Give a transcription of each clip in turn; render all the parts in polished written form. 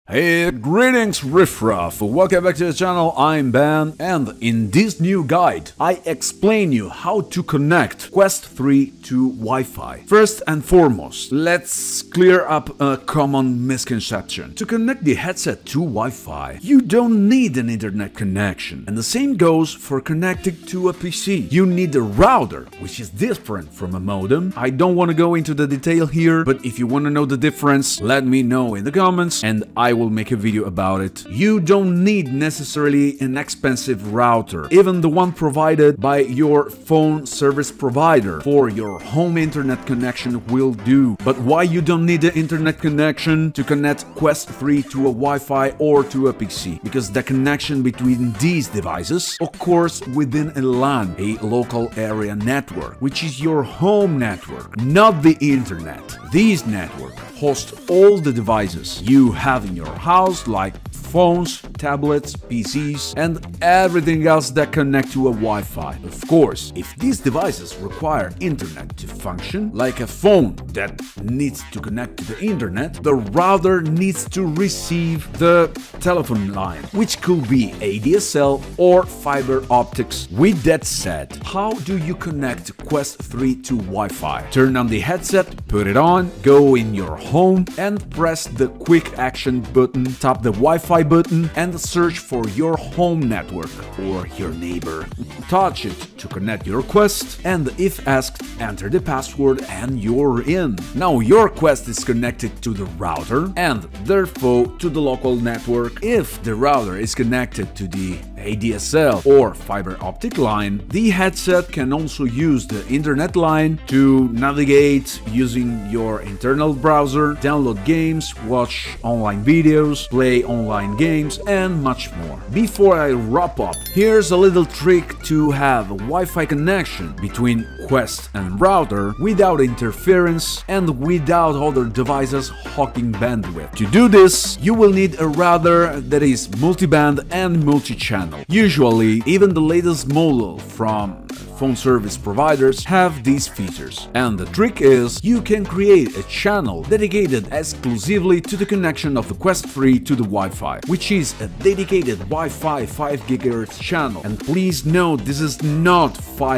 Hey, greetings riffraff! Welcome back to the channel, I'm Ben, and in this new guide, I explain you how to connect Quest 3 to Wi-Fi. First and foremost, let's clear up a common misconception. To connect the headset to Wi-Fi, you don't need an internet connection, and the same goes for connecting to a PC. You need a router, which is different from a modem. I don't want to go into the detail here, but if you want to know the difference, let me know in the comments, and I will make a video about it. You don't need necessarily an expensive router, even the one provided by your phone service provider for your home internet connection will do. But why you don't need an internet connection to connect Quest 3 to a Wi-Fi or to a PC? Because the connection between these devices occurs within a LAN, a local area network, which is your home network, not the internet. These networks host all the devices you have in your house, like phones, tablets, PCs, and everything else that connect to a Wi-Fi. Of course, if these devices require internet to function, like a phone that needs to connect to the internet, the router needs to receive the telephone line, which could be ADSL or fiber optics. With that said, how do you connect Quest 3 to Wi-Fi? Turn on the headset, put it on, go in your home and press the quick action button, tap the Wi-Fi button and search for your home network or your neighbor. Touch it to connect your Quest, and if asked, enter the password and you're in. Now your Quest is connected to the router and therefore to the local network. If the router is connected to the ADSL or fiber optic line, the headset can also use the internet line to navigate using your internal browser, download games, watch online videos, play online games, and much more. Before I wrap up, here's a little trick to have a Wi-Fi connection between Quest and router without interference and without other devices hogging bandwidth. To do this, you will need a router that is multiband and multi-channel. Usually, even the latest model from phone service providers have these features. And the trick is, you can create a channel dedicated exclusively to the connection of the Quest 3 to the Wi-Fi, which is a dedicated Wi-Fi 5 GHz channel. And please note, this is not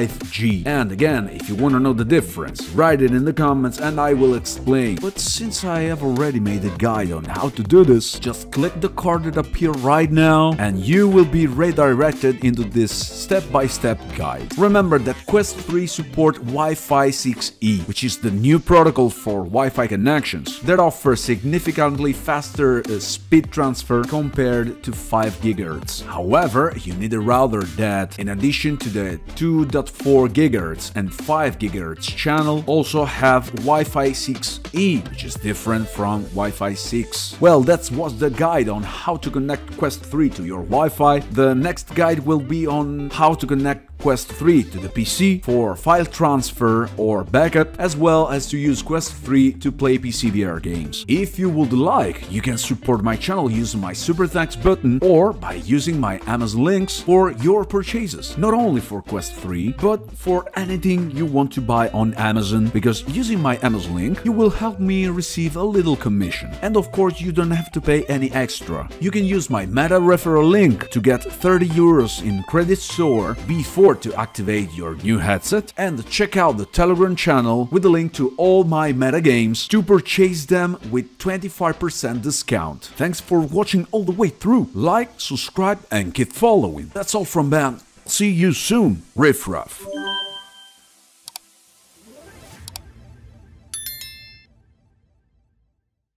5G. And again, if you want to know the difference, write it in the comments and I will explain. But since I have already made a guide on how to do this, just click the card that appears right now and you will be redirected into this step-by-step guide. Remember that Quest 3 support Wi-Fi 6E, which is the new protocol for Wi-Fi connections that offers significantly faster speed transfer compared to 5 GHz. However, you need a router that, in addition to the 2.4 GHz and 5 GHz channel, also have Wi-Fi 6E, which is different from Wi-Fi 6. Well, that was the guide on how to connect Quest 3 to your Wi-Fi. The next guide will be on how to connect Quest 3 to the PC for file transfer or backup, as well as to use Quest 3 to play PCVR games. If you would like, you can support my channel using my super thanks button or by using my Amazon links for your purchases, not only for Quest 3, but for anything you want to buy on Amazon, because using my Amazon link, you will help me receive a little commission. And of course, you don't have to pay any extra. You can use my Meta referral link to get 30 euros in credit store before to activate your new headset, and check out the Telegram channel with the link to all my meta games to purchase them with 25% discount. Thanks for watching all the way through. Like, subscribe and keep following. That's all from Ben. See you soon, riffraff.